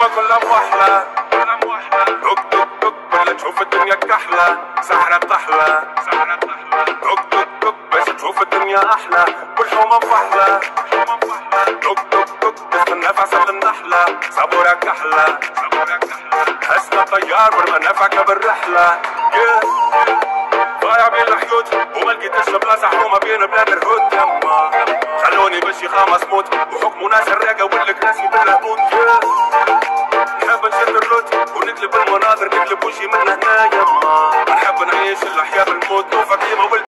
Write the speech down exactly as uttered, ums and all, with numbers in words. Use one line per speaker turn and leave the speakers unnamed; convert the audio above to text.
كلها موحلة دق دق دق بلا تشوف الدنيا كحلة سحرة طحلة دق دق دق باش تشوف الدنيا أحلى بالحومة فحلة دق دق دق تستنى في عسل النحلة صبورة كحلة حسنا طيار والمنافعك بالرحلة ضايع بين الحيوت وما لقيتش بلاصة حومة بين بلاد الهود يما خلوني بالشيخة مصموت وحكموا ناس